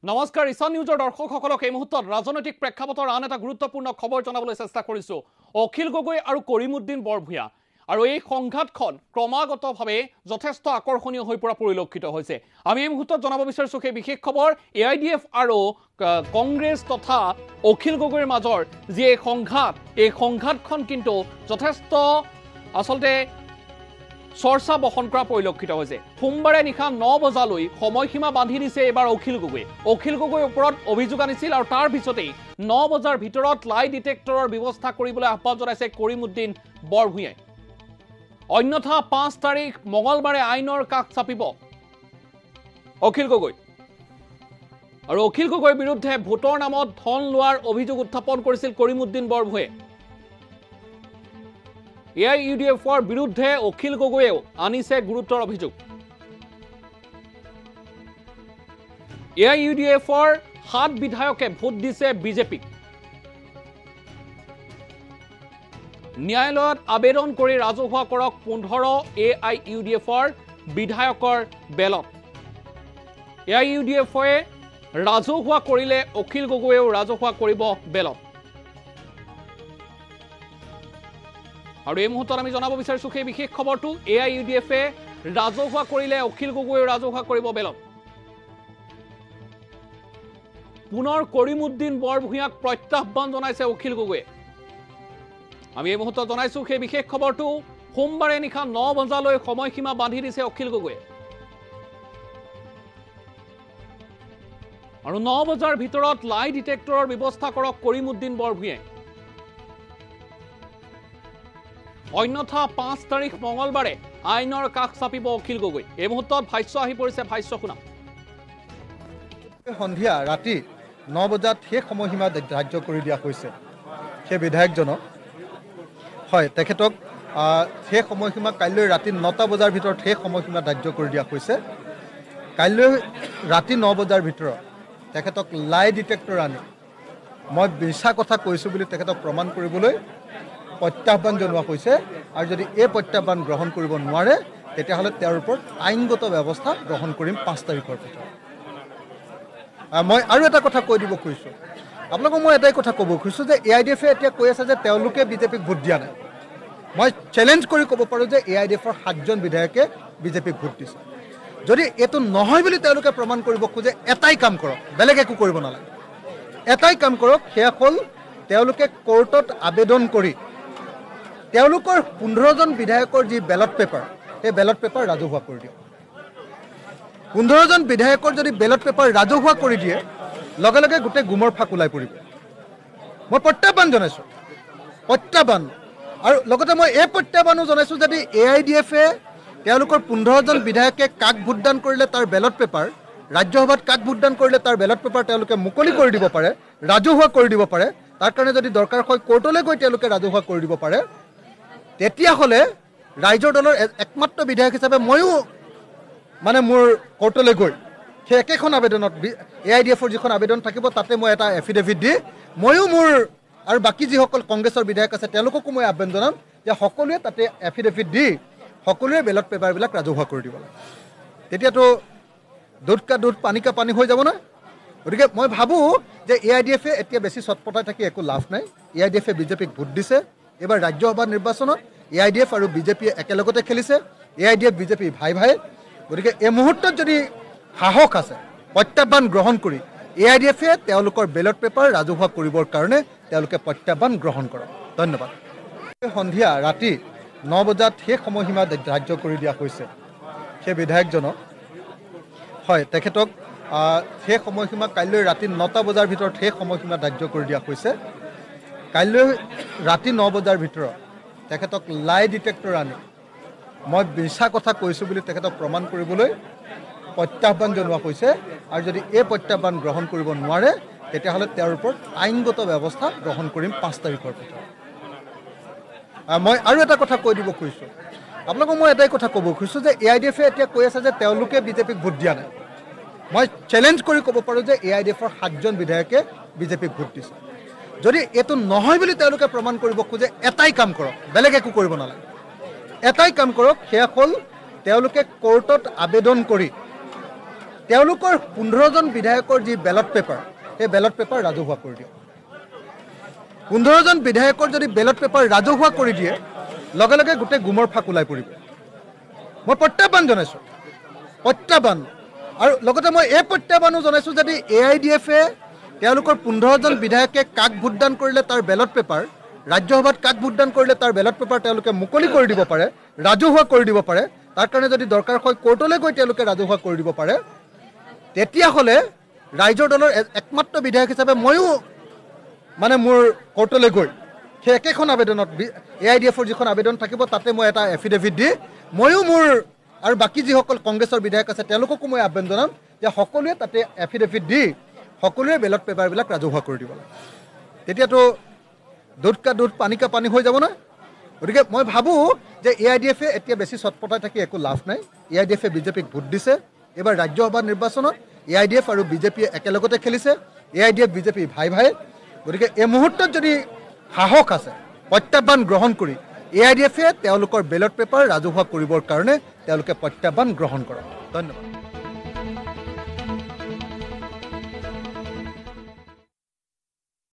নমস্কাৰ ইশান নিউজৰ দৰ্শকসকলক এই মুহূৰ্তত ৰাজনৈতিক প্ৰেক্ষাপটৰ আন এটা গুৰুত্বপূৰ্ণ খবৰ জনাবলৈ চেষ্টা কৰিছো অখিল গগৈ আৰু কৰিমউদ্দিন বৰভূঞা আৰু এই সংঘাতখন ক্ৰমাগতভাৱে যথেষ্ট আকৰ্ষণীয় হৈ পৰা পৰিলক্ষিত হৈছে আমি এই মুহূৰ্তত জনাব বিচাৰিছো এই বিশেষ খবৰ এআইডিএফ আৰু কংগ্ৰেছ তথা অখিল গগৈৰ মাজৰ যি এই সংঘাতখন কিন্তু যথেষ্ট আসলতে চৰ্চা বহন কৰা পৰিলক্ষিত হৈছে সোমবাৰে নিশা 9 বজালৈ সময়সীমা বান্ধি দিছে এবাৰ অখিল গগৈৰ ওপৰত অভিযোগ আনিছিল আৰু তাৰ পিছতেই 9 বজাৰ ভিতৰত লাই ডিটেক্টৰৰ ব্যৱস্থা কৰিবলৈ আহ্বান জনাইছে কৰিমউদ্দিন বৰভূঞাই অন্যথা 5 তাৰিখ মঙলবাৰে আইনৰ কাষ চাপিব অখিল গগৈ আৰু অখিল গগৈৰ বিৰুদ্ধে ভোটৰ নামত ধন লোৱাৰ অভিযোগ উত্থাপন কৰিছিল কৰিমউদ্দিন বৰভূঞাই এআইইউডিএফৰ বিৰুদ্ধে অখিল গগৈয়েও আনিছে গুৰুতৰ অভিযোগ এআইইউডিএফৰ 7 বিধায়কে ভোট দিছে বিজেপিক ন্যায়ালয়ত আবেদন কৰি ৰাজহুৱা কৰক 15 এআইইউডিএফৰ বিধায়কৰ বেলত এআইইউডিএফে ৰাজহুৱা কৰিলে অখিল গগৈয়েও ৰাজহুৱা কৰিব বেলত আৰু এই মুহূৰ্তত আমি জনাব বিচাৰিছো এই বিশেষ খবৰটো এআইইউডিএফে ৰাজহুৱা কৰিলে অখিল গগৈ ৰাজহুৱা কৰিব বেলত পুনৰ কৰিমউদ্দিন বৰভূঞাক প্ৰত্যাহ্বান জনাইছে অখিল গগৈয়ে আমি এই মুহূৰ্তত জনাইছো এই বিশেষ খবৰটো সোমবাৰে নিশা 9 বজালৈ সময়সীমা বান্ধি দিছে অখিল গগৈয়ে আৰু 9 বজাৰ ভিতৰত লাই ডিটেক্টৰৰ ব্যৱস্থা কৰক কৰিমউদ্দিন বৰভূঞাই অন্যথা 5 তাৰিখ মঙলবাৰে আইনৰ কাষ চাপিব অখিল গগৈ এই মুহূৰ্তত ভাষ্য আহি পৰিছে ভাষ্য শুনা সন্ধিয়া ৰাতি 9 বজাত সেই সময়সীমা ধাৰ্য কৰি দিয়া হৈছে সেই বিধায়কজনক হয় তেখেতক সেই সময়সীমা কাইলৈ ৰাতি 9টা বজাৰ ভিতৰত সেই সময়সীমা ধাৰ্য কৰি দিয়া হৈছে কাইলৈ ৰাতি 9 বজাৰ ভিতৰত তেখেতক লাই ডিটেক্টৰ আনি মই মিছা কথা কৈছো বুলি তেখেতক প্ৰমাণ কৰিবলৈ প্ৰত্যাহ্বান জনোৱা হৈছে আৰু যদি এই প্ৰত্যাহ্বান গ্ৰহণ কৰিব নোৱাৰে তেতিয়াহ'লে তেওঁৰ ওপৰত আইনগত ব্যৱস্থা গ্ৰহণ কৰিম 5 তাৰিখৰ ভিতৰত মই আৰু এটা কথা কৈ দিব খুজিছোঁ আপোনালোকক মই এটাই কথা ক'ব খুজিছোঁ যে এআইডিএফে এতিয়া কৈ আছে যে তেওঁলোকে বিজেপিক ভোট দিয়া নাই মই চেলেঞ্জ কৰি ক'ব পাৰোঁ যে এআইডিএফৰ 7জন বিধায়কে বিজেপিক ভোট দিছে যদি এইটো নহয় বুলি তেওঁলোকে প্ৰমাণ কৰিব খোজে এটাই কাম কৰক বেলেগ একো কৰিব নালাগে এটাই কাম কৰক সেয়া হ'ল তেওঁলোকে কোৰ্টত আবেদন কৰি তেওঁলোকৰ 15জন বিধায়কৰ যি বেলট পেপাৰ সেই বেলট পেপাৰ ৰাজহুৱা কৰি দিয়ক 15জন বিধায়কৰ যদি বেলট পেপাৰ ৰাজহুৱা কৰি দিয়ে লগে লগে গোটেই গুমৰ ফাক ওলাই পৰিব মই প্ৰত্যাহ্বান জনাইছোঁ প্ৰত্যাহ্বান আৰু লগতে মই এই প্ৰত্যাহ্বানো জনাইছোঁ যদি এআইডিএফে তেওঁলোকৰ 15জন বিধায়কে কাক ভোটদান কৰিলে তাৰ বেলট পেপাৰ ৰাজ্যসভাত কাক ভোটদান কৰিলে তাৰ বেলট পেপাৰ তেওঁলোকে মুকলি কৰি দিব পাৰে ৰাজহুৱা কৰি দিব পাৰে তাৰ কাৰণে যদি দৰকাৰ হয় কোৰ্টলৈ গৈ তেওঁলোকে ৰাজহুৱা কৰি দিব পাৰে তেতিয়াহ'লে ৰাইজৰ দলৰ একমাত্ৰ বিধায়ক হিচাপে ময়ো মানে মোৰ কোৰ্টলৈ গৈ সেই একেখন আবেদনত এআইডিএফৰ যিখন আবেদন থাকিব তাতে মই এটা এফিডেভিট দি ময়ো মোৰ আৰু বাকী যিসকল কংগ্ৰেছৰ বিধায়ক আছে তেওঁলোককো মই আহ্বান জনাম যে সকলোৱে তাতে এফিডেভিট দি সকলোৱে বেলট পেপাৰবিলাক ৰাজহুৱা কৰি দিব লাগে তেতিয়াতো দুধ কা দুধ পানী কা পানী হৈ যাব না গতিকে মই ভাবোঁ যে এআইডিএফে এতিয়া বেছি চটপটাই থাকি একো লাভ নাই এআইডিএফে বিজেপিক ভোট দিছে এবাৰ ৰাজ্যসভা নিৰ্বাচনত এআইডিএফ আৰু বিজেপিয়ে একেলগতে খেলিছে এআইডিএফ বিজেপি ভাই গতিকে এই মুহূৰ্তত যদি সাহস আছে প্ৰত্যাহ্বান গ্ৰহণ কৰি এআইডিএফে তেওঁলোকৰ বেলট পেপাৰ ৰাজহুৱা কৰিবৰ কাৰণে তেওঁলোকে প্ৰত্যাহ্বান গ্ৰহণ কৰক ধন্যবাদ সন্ধিয়া ৰাতি 9 বজাত সেই সময়সীমা ধাৰ্য কৰি দিয়া হৈছে সেই বিধায়কজনক হয় তেখেতক সেই সময়সীমা কাইলৈ ৰাতি 9টা বজাৰ ভিতৰত সেই সময়সীমা ধাৰ্য কৰি দিয়া হৈছে কাইলৈ ৰাতি 9 বজাৰ ভিতৰত তেখেতক লাই ডিটেক্টৰ আনি মই মিছা কথা কৈছো বুলি তেখেতক প্ৰমাণ কৰিবলৈ প্ৰত্যাহ্বান জনোৱা হৈছে আৰু যদি এই প্ৰত্যাহ্বান গ্ৰহণ কৰিব নোৱাৰে তেতিয়াহ'লে তেওঁৰ ওপৰত আইনগত ব্যৱস্থা গ্ৰহণ কৰিম 5 তাৰিখৰ ভিতৰত মই আৰু এটা কথা কৈ দিব খুজিছোঁ আপোনালোকক মই এটাই কথা ক'ব খুজিছোঁ যে এআইডিএফে এতিয়া কৈ আছে যে তেওঁলোকে বিজেপিক ভোট দিয়া নাই মই চেলেঞ্জ কৰি ক'ব পাৰোঁ যে এআইডিএফৰ 7জন বিধায়কে বিজেপিক ভোট দিছে যদি এইটো নহয় বুলি তেওঁলোকে প্ৰমাণ কৰিব খোজে এটাই কাম কৰক বেলেগ একো কৰিব নালাগে এটাই কাম কৰক সেয়া হ'ল তেওঁলোকে কোৰ্টত আবেদন কৰি তেওঁলোকৰ 15জন বিধায়কৰ যি বেলট পেপাৰ সেই বেলট পেপাৰ ৰাজহুৱা কৰি দিয়ক 15জন বিধায়কৰ যদি বেলট পেপাৰ ৰাজহুৱা কৰি দিয়ে লগে লগে গোটেই গুমৰ ফাক ওলাই পৰিব মই প্ৰত্যাহ্বান জনাইছোঁ প্ৰত্যাহ্বান আৰু লগতে মই এই প্ৰত্যাহ্বানো জনাইছোঁ যদি AIDF-এ তেওঁলোকৰ 15জন বিধায়কে কাক ভোটদান কৰিলে তাৰ বেলট পেপাৰ ৰাজ্যসভাত কাক ভোটদান কৰিলে তাৰ বেলট পেপাৰ তেওঁলোকে মুকলি কৰি দিব পাৰে ৰাজহুৱা কৰি দিব পাৰে তাৰ কাৰণে যদি দৰকাৰ হয় কোৰ্টলৈ গৈ তেওঁলোকে ৰাজহুৱা কৰি দিব পাৰে তেতিয়াহ'লে ৰাইজৰ দলৰ একমাত্ৰ বিধায়ক হিচাপে ময়ো মানে মোৰ কোৰ্টলৈ গৈ সেই একেখন আবেদনত AIDF-ৰ যিখন আবেদন থাকিব তাতে মই এটা এফিডেভিট দি ময়ো মোৰ আৰু বাকী যিসকল কংগ্ৰেছৰ বিধায়ক আছে তেওঁলোককো মই আহ্বান জনাম যে সকলোৱে তাতে এফিডেভিট দি সকলোৱে বেলট পেপাৰবিলাক ৰাজহুৱা কৰি দিব লাগে তেতিয়াতো দুধ কা দুধ পানী কা পানী হৈ যাব না গতিকে মই ভাবোঁ যে AIDF-এ এতিয়া বেছি চটপটাই থাকি একো লাভ নাই AIDF-এ বিজেপিক ভোট দিছে এইবাৰ ৰাজ্যসভা নিৰ্বাচনত AIDF আৰু বিজেপিয়ে একেলগতে খেলিছে AIDF বিজেপি ভাই ভাই গতিকে এই মুহূৰ্তত যদি সাহস আছে প্ৰত্যাহ্বান গ্ৰহণ কৰি AIDF-এ তেওঁলোকৰ বেলট পেপাৰ ৰাজহুৱা কৰিবৰ কাৰণে তেওঁলোকে প্ৰত্যাহ্বান গ্ৰহণ কৰক ধন্যবাদ